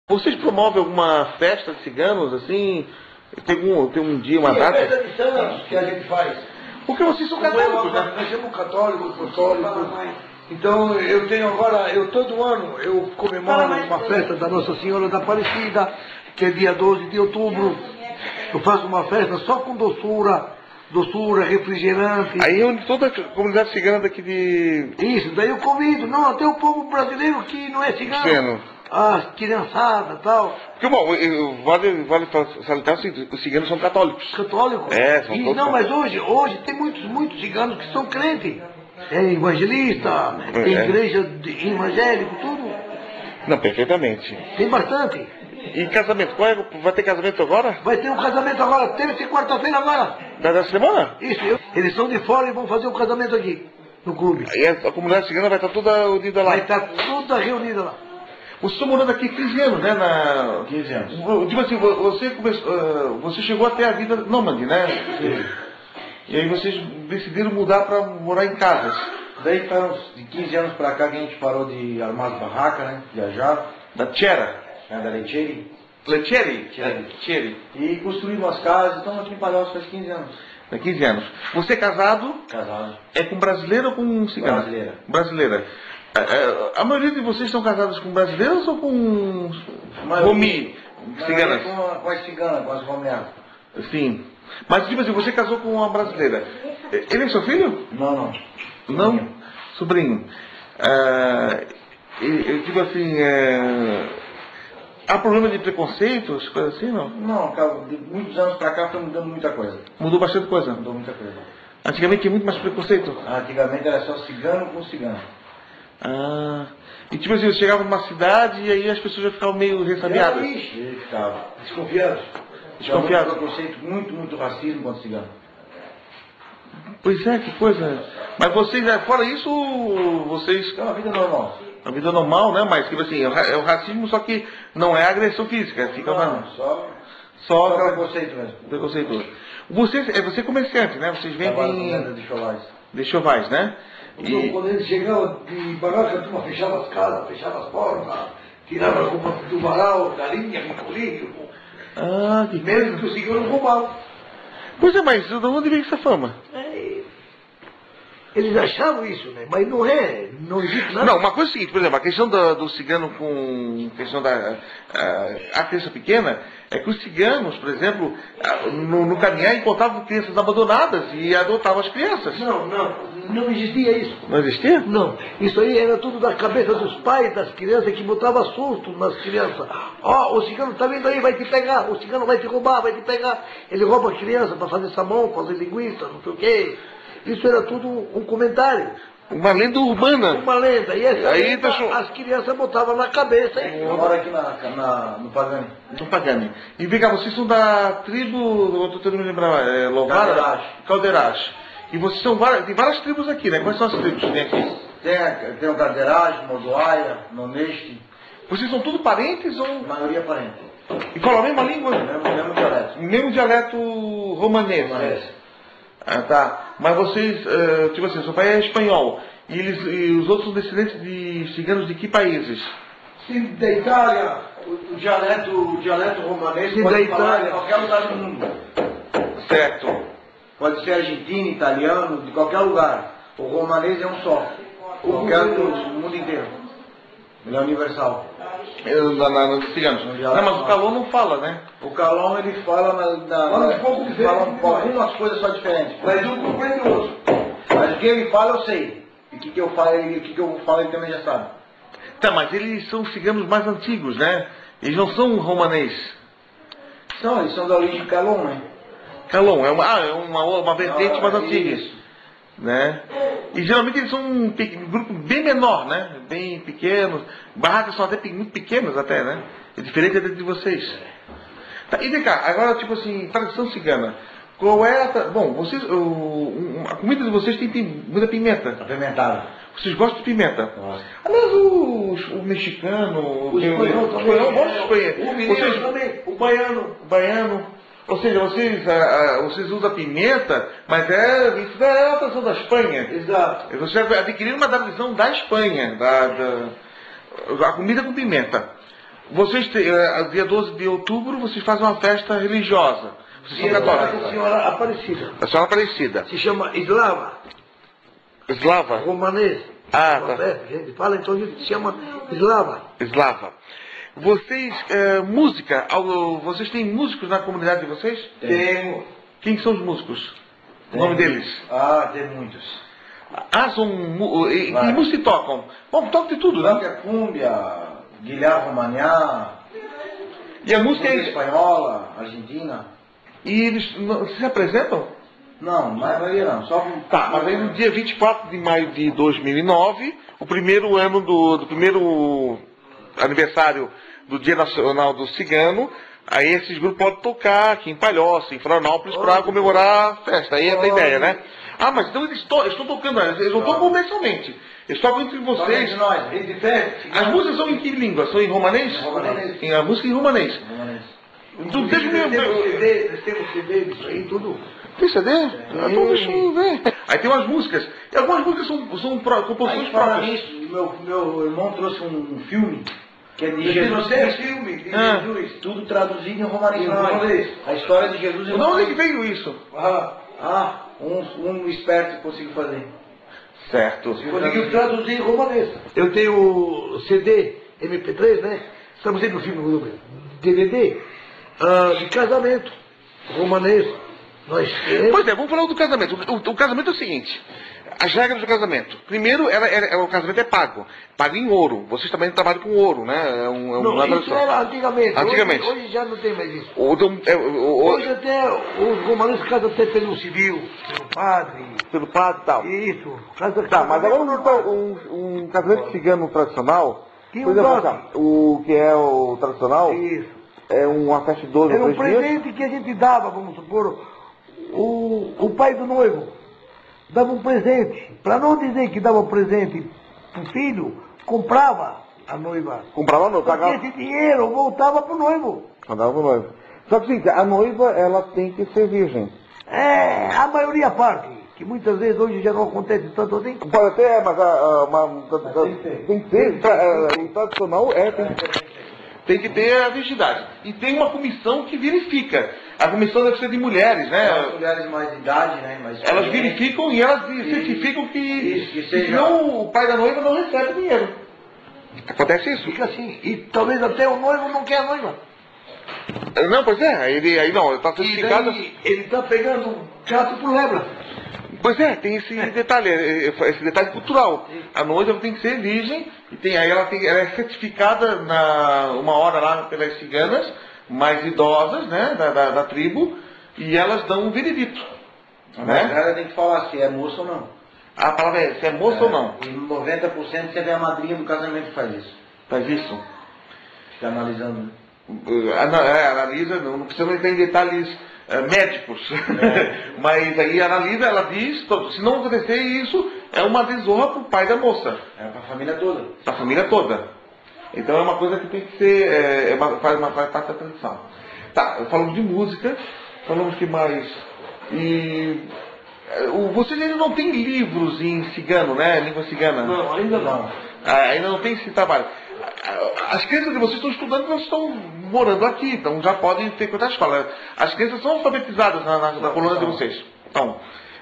Vocês promovem alguma festa de ciganos, assim? Tem um dia, uma data? Festa de santos que a gente faz. Porque vocês são católicos, né? Nós somos católicos, então eu tenho agora, todo ano eu comemoro uma festa da Nossa Senhora da Aparecida, que é dia 12 de outubro. Eu faço uma festa só com doçura, refrigerante. Aí reúne toda a comunidade cigana daqui de... Isso, daí eu convido, não, até o povo brasileiro que não é cigano. As criançadas e tal. Porque, bom, vale salientar assim, os ciganos são católicos. Católicos? É, são todos. Não, mas hoje tem muitos ciganos que são crentes. É evangelista, tem igreja evangélico, tudo. Não, perfeitamente. Tem bastante. E casamento? Vai ter casamento agora? Vai ter um casamento agora, terça e quarta-feira agora. Da semana? Isso, eles são de fora e vão fazer um casamento aqui, no clube. E a comunidade cigana vai estar toda unida lá? Vai estar toda reunida lá. Você está morando aqui 15 anos, né? 15 anos. Tipo assim, você chegou até a vida nômade, né? Sim. E aí vocês decidiram mudar para morar em casas. Daí faz uns de 15 anos para cá que a gente parou de armar as barracas, né? Viajar. Da Tchera? Da Lecheri. Lecheri. E construímos umas casas, estamos aqui em Palhoça faz 15 anos. Há 15 anos. Você é casado? Casado. É com brasileiro ou com cigano? Brasileira. Brasileira. A maioria de vocês são casados com brasileiros ou com romi? Ciganas? Com as ciganas, com as romeanas. Sim. Mas tipo assim, você casou com uma brasileira. Ele é seu filho? Não. Não? Sobrinho. Tipo assim, há problema de preconceitos, coisas assim, não? Não, de muitos anos para cá foi mudando muita coisa. Mudou bastante coisa? Mudou muita coisa. Antigamente tinha muito mais preconceito? Antigamente era só cigano com cigano. E tipo assim, você chegava numa cidade e aí as pessoas já ficavam meio ressabiadas? Ficava. Desconfiados. Desconfiados. Muito preconceito, muito racismo contra cigano. Pois é, que coisa. Mas vocês, fora isso, vocês... É uma vida normal. Uma vida normal, né? Mas tipo assim, é o racismo, só que não é agressão física. Fica só preconceito mesmo. Preconceito. Você é comerciante, né? Vocês vendem... De chovais, né? Quando eles chegavam de barraca, a turma fechava as casas, fechava as portas, tirava a roupa do varal, galinha, ricolinho. Que mesmo que o cigano roubava. Pois é, mas de onde veio essa fama? Eles achavam isso, né? Mas não é, não existe nada. Não, uma coisa é a seguinte, por exemplo, a questão do cigano com a questão a criança pequena, é que os ciganos, por exemplo, no caminhar encontravam crianças abandonadas e adotavam as crianças. Não existia isso. Não existia? Não, isso aí era tudo da cabeça dos pais das crianças que botava susto nas crianças. O cigano está vindo aí, vai te pegar, o cigano vai te roubar, vai te pegar. Ele rouba a criança para fazer sabão, fazer linguiça, não sei o quê. Isso era tudo um comentário. Uma lenda urbana. Uma lenda. E essa aí lenda, as crianças botavam na cabeça. Eu moro aqui no Pagani. No Pagani. E vem cá, vocês são da tribo, eu estou tentando me lembrar, Lovara? Caldeirage. E vocês são tem várias tribos aqui, né? Quais são as tribos que tem aqui? Tem o Caldeirage, Modoaia, Noneste. Vocês são todos parentes ou? A maioria parente. E falam a mesma língua? Mesmo dialeto. Mesmo dialeto romanês. Tá. Mas vocês, tipo assim, seu pai é espanhol. E os outros são descendentes de ciganos de que países? Sim, da Itália. O dialeto romanês pode falar em qualquer lugar do mundo. Certo. Pode ser argentino, italiano, de qualquer lugar. O romanês é um só. Qualquer do mundo inteiro. Ele é universal. Nos ciganos. Não, mas o Calão não fala, né? O Calão ele fala algumas coisas só diferentes. Mas um compreende o outro. Mas o que ele fala eu sei. E o que eu falo ele também já sabe. Tá, mas eles são ciganos mais antigos, né? Eles não são romanês. Eles são da origem de Calão, né? Calão, é uma vertente mais antiga. Né? E geralmente eles são um grupo bem menor, né? Bem pequenos. Barracas são até muito pequenas até, né? É diferente de vocês. Tá, e vem cá, agora tipo assim, tradição cigana. Qual é bom, vocês, a comida de vocês tem muita pimenta. Apimentada. Vocês gostam de pimenta? Nossa. Aliás, o mexicano, o espanhol gosta de espanhol. O mineiro também, o baiano. Ou seja, vocês usam pimenta, mas isso é a tradição da Espanha. Exato. Vocês adquiriram uma tradição da Espanha, a comida com pimenta. Vocês, dia 12 de outubro, vocês fazem uma festa religiosa. Vocês são Dia da católicos. Senhora Aparecida. A Senhora Aparecida. Se chama Eslava, Eslava? romanês. Ah, Uma tá. festa que a gente fala, então a gente se chama Eslava. Eslava. Vocês, música, vocês têm músicos na comunidade de vocês? Temos. Quem são os músicos? O nome deles? Ah, tem muitos. Ah, são... que música tocam? Bom, tocam de tudo, né? Blanca Cúmbia, Guilherme Romagná, E a música música é... espanhola, argentina. E eles se apresentam? Não, mas maioria não. Só com... Tá, mas aí no dia 24 de maio de 2009, o primeiro ano do primeiro aniversário do Dia Nacional do Cigano, aí esses grupos podem tocar aqui em Palhoça, em Florianópolis, para comemorar a festa. Aí é a ideia, né? Ah, mas então eles estão tocando, eles não tocam comercialmente. Eles tocam entre vocês. Entre nós, entre festa. As músicas são em que língua? São em romanês? Romanês. A música em romanês. Romanês. Tu teve Nós temos CD disso aí, tudo. Tem CD? Então deixa eu ver. Aí tem umas músicas. E algumas músicas são composições Aí, falando próprias. nisso, meu irmão trouxe um filme que é de Jesus. Filme de Ah. Jesus. Tudo traduzido em romanês. Em romanês. A história de Jesus em De onde romanês. que veio isso? Um esperto conseguiu fazer. Certo. Conseguiu traduzir em romanês. Eu tenho CD, MP3, né? Estamos aí no filme DVD, de casamento, romanês. Nós temos. Pois é, vamos falar do casamento. O casamento é o seguinte. As regras do casamento. Primeiro, o casamento é pago. Pago em ouro. Vocês também trabalham com ouro, né? Não, uma isso tradição. era antigamente. Antigamente. Hoje já não tem mais isso. Hoje Hoje até os romaneses casam até pelo civil, pelo padre. pelo padre e tal. Isso. Casa, Tá, mas agora um casamento cigano tradicional, Que por um exemplo, dote. assim, o que é o tradicional, Isso. é uma festa de 12 Era ou um 3 dias. presente que a gente dava, vamos supor, o pai do noivo dava um presente. Para não dizer que dava um presente para o filho, comprava a noiva. Comprava no Porque pagava. esse dinheiro voltava para o noivo. Mandava pro noivo. Só que assim, a noiva, ela tem que ser virgem. É, a maioria parte, que muitas vezes hoje já não acontece tanto assim. Pode até, mas tem que ser, o tradicional tem que ter a virgindade. E tem uma comissão que verifica. A comissão deve ser de mulheres, As né? mulheres mais de idade, né? Mais Elas experientes. verificam e elas certificam que, Isso, que que seja- senão o pai da noiva não recebe dinheiro. Acontece isso? Fica assim. E talvez até o noivo não quer a noiva. Não, pois é, aí não, está E certificado. daí ele está pegando gato por lebra. Pois é, tem esse detalhe cultural. A noiva tem que ser virgem, e aí ela é certificada uma hora lá pelas ciganas, mais idosas, né, da tribo, e elas dão um veredito. A Né? mais velha tem que falar se é moça ou não. A palavra é se é moça ou não. E 90% você vê a madrinha do casamento que faz isso. Faz isso. Fica analisando. Analisa, não precisa entrar em detalhes médicos. Mas aí analisa, ela diz, se não acontecer isso, é uma desonra para o pai da moça, É pra família toda. para a família toda. Então é uma coisa que tem que ser, faz parte da tradição. Tá, falamos de música, falamos que mais. E vocês ainda não têm livros em cigano, né? Língua cigana? Não, ainda não. Ainda não tem esse trabalho. As crianças de vocês estão estudando, elas estão morando aqui, então já podem frequentar a escola. As crianças são alfabetizadas na colônia de vocês. Então,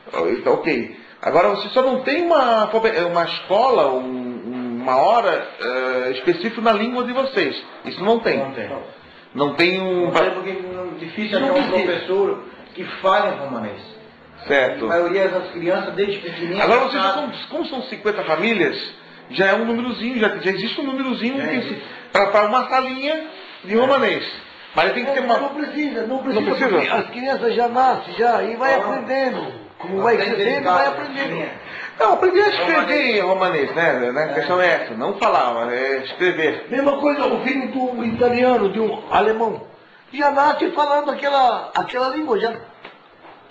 ok. Agora, vocês só não tem uma escola, uma hora específica na língua de vocês. Isso não tem. Não tem. Não tem um... Não tem porque difícil achar um professor que fale em romanês. A Certo. maioria das crianças, desde pequenininhas... Agora, vocês já são, como são 50 famílias, já é um númerozinho, já existe um númerozinho para uma salinha de romanês. Mas tem que ter uma... Não precisa. Não precisa? Porque as crianças já nascem e vai aprendendo. Como vai crescendo, vai aprendendo. Não, aprender a escrever em romanês, né? A questão é essa, não falar, é escrever. Mesma coisa, o filho de um italiano, de um alemão, já nasce falando aquela língua já.